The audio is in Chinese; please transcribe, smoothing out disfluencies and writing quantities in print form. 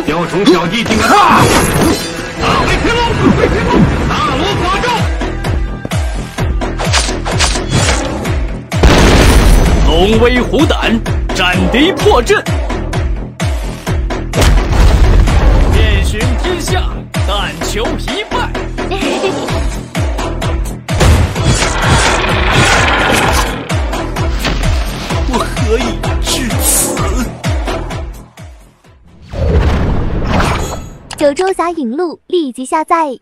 雕虫小技竟敢大威天龙，大罗法咒，龙威虎胆，战敌破阵，遍寻天下，但求一败。我何以至此？ 九州侠影录立即下载。